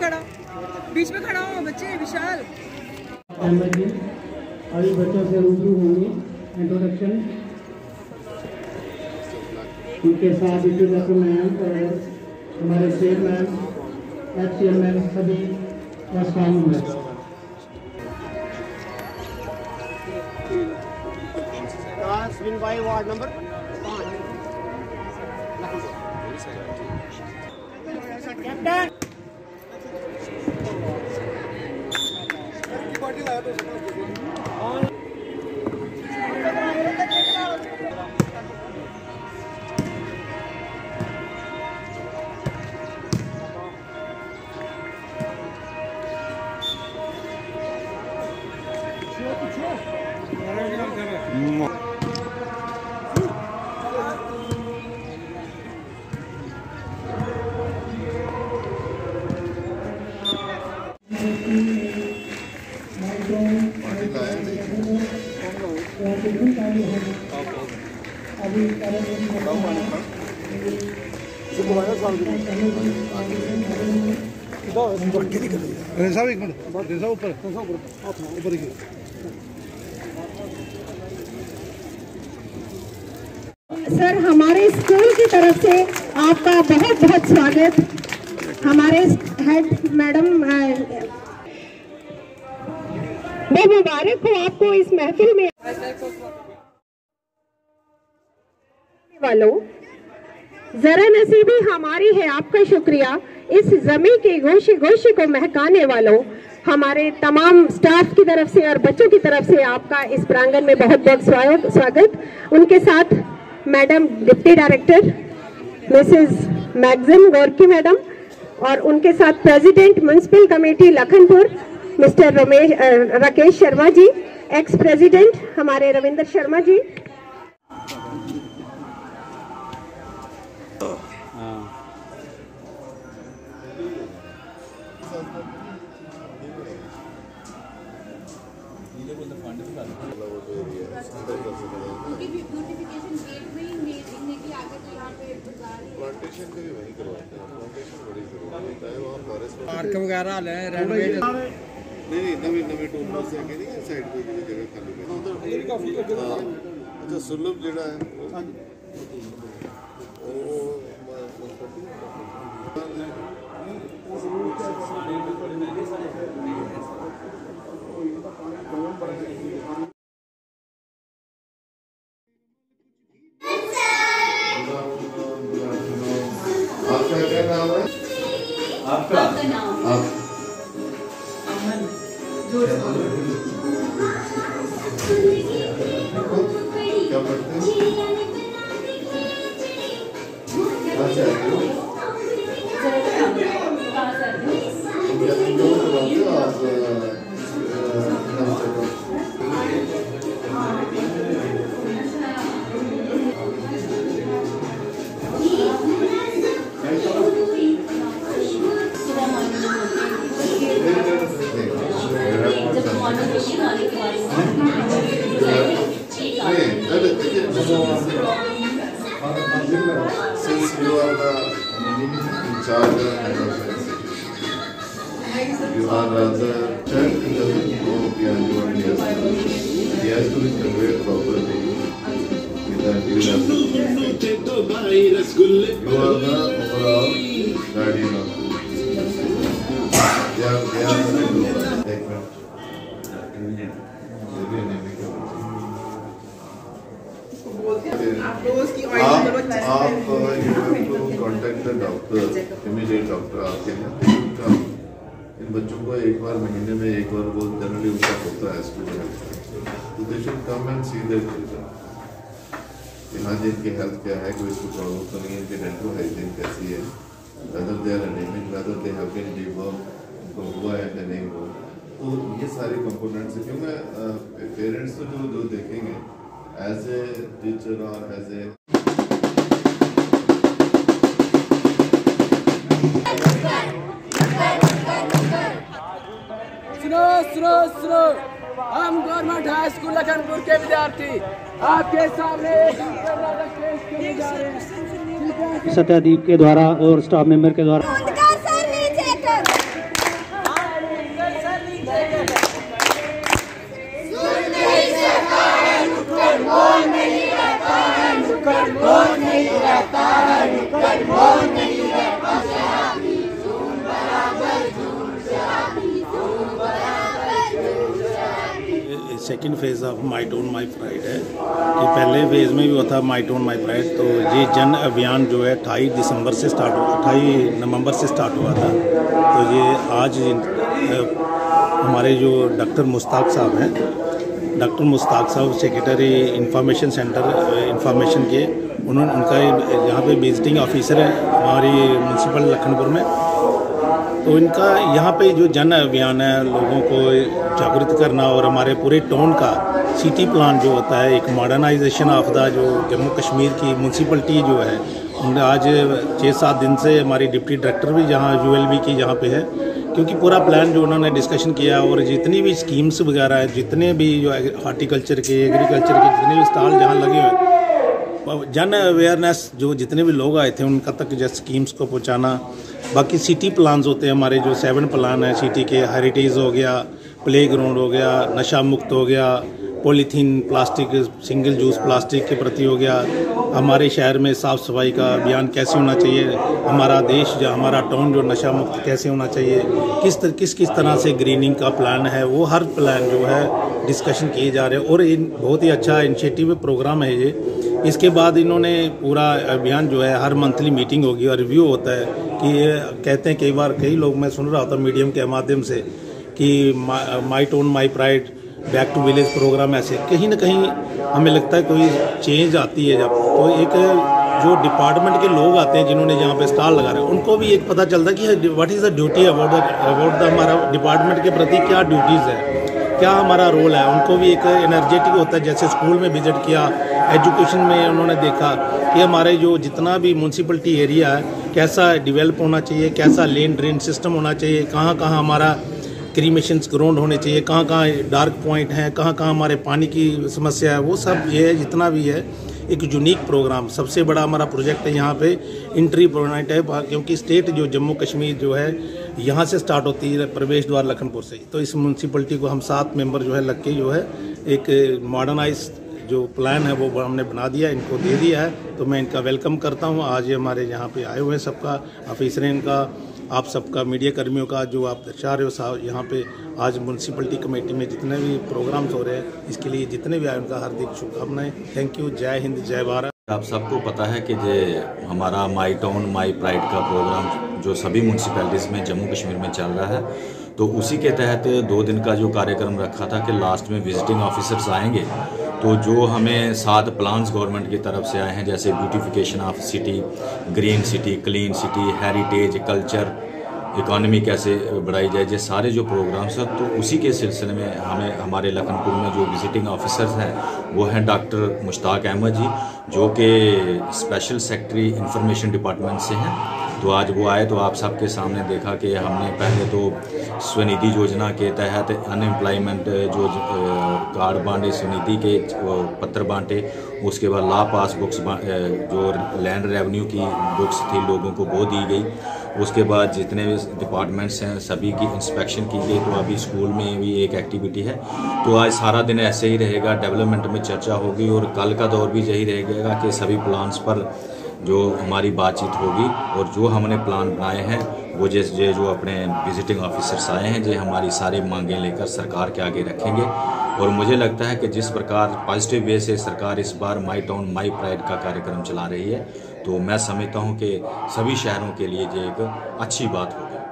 खड़ा, बीच में खड़ा हो बच्चे। विशाल अभी बच्चों से रूबरू होंगे। इंट्रोडक्शन उनके साथ डॉक्टर मैम और हमारे चेयरमैन चेयरमैन सभी वार्ड नंबर कैप्टन सर, हमारे स्कूल की तरफ से आपका बहुत बहुत स्वागत। हमारे हेड मैडम मुबारक हो आपको इस महफिल में वालों। जरा नसीबी हमारी है आपका शुक्रिया। इस जमी के गोशे गोशे को महकाने वालों, हमारे तमाम स्टाफ की तरफ से और बच्चों की तरफ से आपका इस प्रांगण में बहुत बहुत स्वागत। उनके साथ मैडम डिप्टी डायरेक्टर मिसेस मैगजिम गोरकी मैडम और उनके साथ president municipal committee Lakhanpur Mr Rakesh Sharma ji, ex president हमारे रविंद्र शर्मा जी, प्लांटेशन का भी वही करवाते हैं। प्लांटेशन बड़ी जरूरी होता है वहाँ फॉरेस्ट पार्क वगैरह नहीं नवी टूर्नामेंट से आगे नहीं साइड पे जगह खाली है। अच्छा सुलभ जड़ा है आपका क्या नाम है? आपका नाम अमन। क्या पढ़ते हैं? Since you are the in charge of you are rather child who doesn't go beyond what he has to do. He has to be conveyed properly. You are the overall guardian of आप you have to contact the doctor, immediate doctor आपके यहाँ। इन बच्चों को एक बार महीने में एक बार वो जनरली उनका होता है स्टूडेंट, तो they should come and see their children कि हाँ जी इनकी हेल्थ क्या है, कोई इसको प्रॉब्लम तो नहीं है, इनकी डेंटल हाइजीन कैसी है, whether they are anemic, whether they have been dewormed, उनको हुआ है या नहीं हुआ। तो ये सारी कंपोनेंट्स है, क्योंकि पेरेंट्स तो जो देखेंगे एज ए टीचर और एज ए सुनो हम गवर्नमेंट हाई स्कूल लखनपुर के विद्यार्थी आपके सामने सत्यादीप के द्वारा और स्टाफ मेंबर के द्वारा second phase of my town my pride है कि पहले फेज़ में भी हुआ था माई टोन माई प्राइड। तो ये जन अभियान जो है 28 नवंबर से स्टार्ट हुआ था। तो ये आज हमारे जो डॉक्टर मुश्ताक साहब हैं, डॉक्टर मुश्ताक साहब सेक्रेटरी इंफॉर्मेशन सेंटर इंफॉर्मेशन के, उनका यहाँ पे विजिटिंग ऑफिसर है हमारी म्यूनसिपल लखनपुर में। तो इनका यहाँ पे जो जन अभियान है लोगों को जागरूक करना और हमारे पूरे टाउन का सिटी प्लान जो होता है, एक मॉडर्नाइजेशन ऑफ द जो जम्मू कश्मीर की म्यूनसिपलिटी जो है, उन्हें आज 6-7 दिन से हमारी डिप्टी डायरेक्टर भी जहाँ ULB की जहाँ पे है, क्योंकि पूरा प्लान जो उन्होंने डिस्कशन किया और जितनी भी स्कीम्स वगैरह है, जितने भी जो हार्टिकल्चर के, एग्रीकल्चर के जितने भी स्टॉल जहाँ लगे हुए, जन अवेयरनेस जो जितने भी लोग आए थे उनका तक जैसे स्कीम्स को पहुँचाना। बाकी सिटी प्लान्स होते हैं हमारे जो 7 प्लान है सिटी के, हेरिटेज हो गया, प्ले ग्राउंड हो गया, नशा मुक्त हो गया, polythene plastic single use plastic के प्रति हो गया, हमारे शहर में साफ़ सफाई का अभियान कैसे होना चाहिए, हमारा देश जो हमारा टाउन जो नशा मुक्त कैसे होना चाहिए, किस तरह से ग्रीनिंग का प्लान है, वो हर प्लान जो है डिस्कशन किए जा रहे हैं। और इन बहुत ही अच्छा इनिशिएटिव प्रोग्राम है ये। इसके बाद इन्होंने पूरा अभियान जो है हर मंथली मीटिंग होगी और रिव्यू होता है कि ये कहते हैं कई बार कई लोग, मैं सुन रहा था मीडियम के माध्यम से कि my town my pride back to village program, ऐसे कहीं ना कहीं हमें लगता है कोई चेंज आती है जब, तो एक जो डिपार्टमेंट के लोग आते हैं जिन्होंने यहाँ पे स्टॉल लगा रहे हैं उनको भी एक पता चलता है कि what is the duty about the हमारा डिपार्टमेंट के प्रति क्या ड्यूटीज़ है, क्या हमारा रोल है। उनको भी एक एनर्जेटिक होता है। जैसे स्कूल में विजिट किया, एजुकेशन में उन्होंने देखा कि हमारे जो जितना भी म्यूनसिपलिटी एरिया है कैसा डेवलप होना चाहिए, कैसा लेन ड्रेन सिस्टम होना चाहिए, कहाँ कहाँ हमारा क्रीमेशंस ग्राउंड होने चाहिए, कहाँ कहाँ डार्क पॉइंट हैं, कहाँ कहाँ हमारे पानी की समस्या है, वो सब ये जितना भी है एक यूनिक प्रोग्राम। सबसे बड़ा हमारा प्रोजेक्ट है यहाँ पे एंट्री पॉइंट है, क्योंकि स्टेट जो जम्मू कश्मीर जो है यहाँ से स्टार्ट होती है प्रवेश द्वार लखनपुर से। तो इस म्यूनसिपलिटी को हम 7 मेंबर जो है लग के जो है एक मॉडर्नाइज जो प्लान है वो हमने बना दिया, इनको दे दिया है। तो मैं इनका वेलकम करता हूँ। आज ये हमारे यहाँ पे आए हुए हैं, सबका ऑफिसर इनका, आप सबका, मीडिया कर्मियों का जो आप दर्शा रहे हो साहब यहाँ पे आज म्यूनसिपलिटी कमेटी में जितने भी प्रोग्राम्स हो रहे हैं इसके लिए जितने भी आए उनका हार्दिक शुभकामनाएं। Thank you. जय हिंद, जय भारत। आप सबको पता है कि ये हमारा माई टाउन माई प्राइड का प्रोग्राम जो सभी म्यूनसिपैलिटीज़ में जम्मू कश्मीर में चल रहा है, तो उसी के तहत 2 दिन का जो कार्यक्रम रखा था कि लास्ट में विजिटिंग ऑफिसर्स आएंगे, तो जो हमें 7 प्लान्स गवर्नमेंट की तरफ से आए हैं, जैसे beautification of city, green city, clean city, heritage, culture, economy कैसे बढ़ाई जाए, ये सारे जो प्रोग्राम्स हैं, तो उसी के सिलसिले में हमें हमारे लखनपुर में जो विजिटिंग ऑफिसर्स हैं वो हैं डॉक्टर मुश्ताक अहमद जी, जो कि स्पेशल सेक्रेटरी इंफॉर्मेशन डिपार्टमेंट से हैं। तो आज वो आए तो आप सबके सामने देखा कि हमने पहले तो स्वनिधि योजना के तहत अनएम्प्लॉयमेंट जो कार्ड बांटे, स्वनिधि के पत्र बांटे, उसके बाद ला पास बुक्स जो लैंड रेवेन्यू की बुक्स थी लोगों को वो दी गई। उसके बाद जितने भी डिपार्टमेंट्स हैं सभी की इंस्पेक्शन की गई। तो अभी स्कूल में भी एक एक्टिविटी है, तो आज सारा दिन ऐसे ही रहेगा, डेवलपमेंट में चर्चा होगी और कल का दौर भी यही रहेगा कि सभी प्लान्स पर जो हमारी बातचीत होगी और जो हमने प्लान बनाए हैं वो जैसे जो अपने विजिटिंग ऑफिसर्स आए हैं, जो हमारी सारी मांगें लेकर सरकार के आगे रखेंगे। और मुझे लगता है कि जिस प्रकार पॉजिटिव वे से सरकार इस बार माई टाउन माई प्राइड का कार्यक्रम चला रही है, तो मैं समझता हूं कि सभी शहरों के लिए ये एक अच्छी बात होगी।